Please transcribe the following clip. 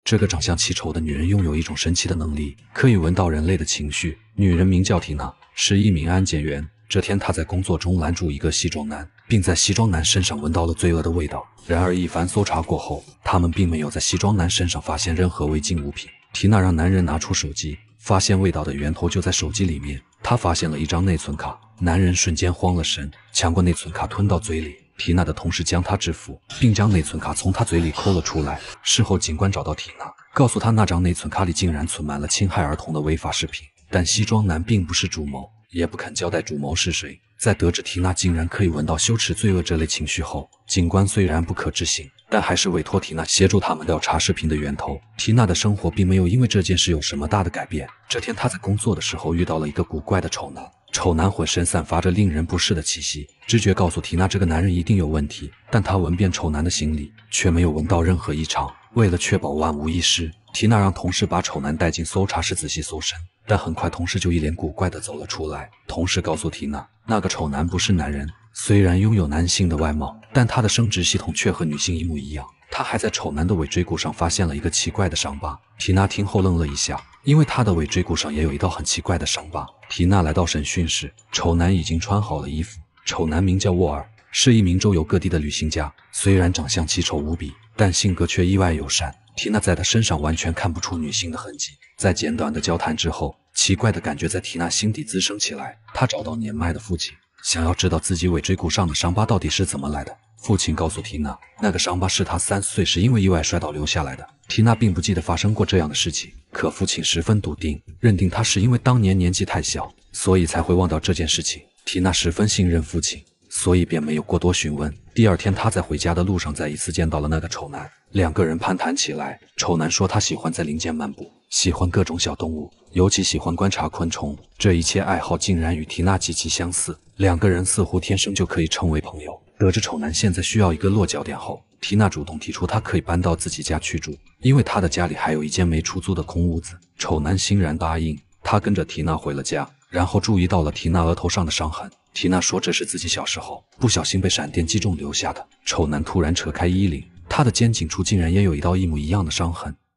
这个长相奇丑的女人拥有一种神奇的能力，可以闻到人类的情绪。女人名叫缇娜，是一名安检员。这天，她在工作中拦住一个西装男，并在西装男身上闻到了罪恶的味道。然而，一番搜查过后，他们并没有在西装男身上发现任何违禁物品。缇娜让男人拿出手机，发现味道的源头就在手机里面。她发现了一张内存卡，男人瞬间慌了神，抢过内存卡吞到嘴里。缇娜的同事将她制服，并将内存卡从她嘴里抠了出来。事后，警官找到缇娜，告诉她那张内存卡里竟然存满了侵害儿童的违法视频。但西装男并不是主谋，也不肯交代主谋是谁。在得知缇娜竟然可以闻到羞耻、罪恶这类情绪后，警官虽然不可置信，但还是委托缇娜协助他们调查视频的源头。缇娜的生活并没有因为这件事有什么大的改变。这天，她在工作的时候遇到了一个古怪的丑男。丑男浑身散发着令人不适的气息，直觉告诉缇娜这个男人一定有问题，但她闻遍丑男的行李，却没有闻到任何异常。为了确保万无一失，缇娜让同事把丑男带进搜查室仔细搜身，但很快同事就一脸古怪地走了出来。同事告诉缇娜，那个丑男不是男人，虽然拥有男性的外貌，但他的生殖系统却和女性一模一样。他还在丑男的尾椎骨上发现了一个奇怪的伤疤。缇娜听后愣了一下，因为他的尾椎骨上也有一道很奇怪的伤疤。缇娜来到审讯室，丑男已经穿好了衣服。丑男名叫沃尔，是一名周游各地的旅行家，虽然长相奇丑无比，但性格却意外友善。缇娜在他身上完全看不出女性的痕迹。在简短的交谈之后，奇怪的感觉在缇娜心底滋生起来。她找到年迈的父亲，想要知道自己尾椎骨上的伤疤到底是怎么来的。父亲告诉缇娜，那个伤疤是他3岁时因为意外摔倒留下来的。缇娜并不记得发生过这样的事情，可父亲十分笃定，认定他是因为当年年纪太小，所以才会忘掉这件事情。缇娜十分信任父亲，所以便没有过多询问。第二天，他在回家的路上再一次见到了那个丑男，两个人攀谈起来。丑男说他喜欢在林间漫步，喜欢各种小动物，尤其喜欢观察昆虫。这一切爱好竟然与缇娜极其相似，两个人似乎天生就可以成为朋友。得知丑男现在需要一个落脚点后，缇娜主动提出他可以搬到自己家去住，因为他的家里还有一间没出租的空屋子。丑男欣然答应，他跟着缇娜回了家，然后注意到了缇娜额头上的伤痕。缇娜说这是自己小时候不小心被闪电击中留下的。丑男突然扯开衣领，他的肩颈处竟然也有一道一模一样的伤痕。